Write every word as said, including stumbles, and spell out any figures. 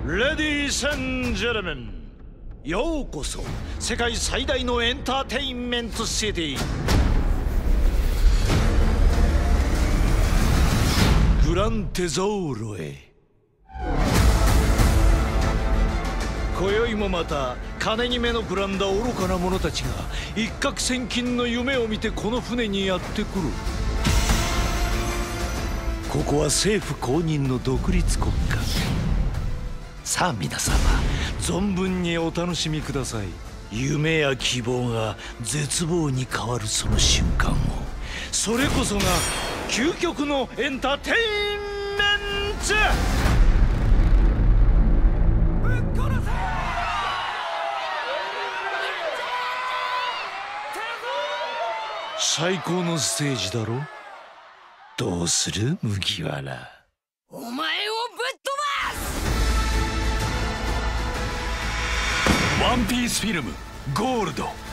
レディース&ジェルメン、ようこそ世界最大のエンターテインメントシティグランテゾーロへ。今宵もまた金に目のくらんだ愚かな者たちが一攫千金の夢を見てこの船にやってくる。ここは政府公認の独立国家。さあ皆様、存分にお楽しみください。夢や希望が絶望に変わるその瞬間を、それこそが究極のエンターテインメント。最高のステージだろ。どうする麦わら。 お前をぶっ飛ばす。 ワンピースフィルムゴールド。